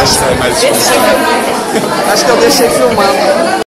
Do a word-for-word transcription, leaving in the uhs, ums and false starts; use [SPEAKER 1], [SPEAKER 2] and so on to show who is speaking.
[SPEAKER 1] Acho,
[SPEAKER 2] é mais difícil.
[SPEAKER 1] acho que eu deixei filmando.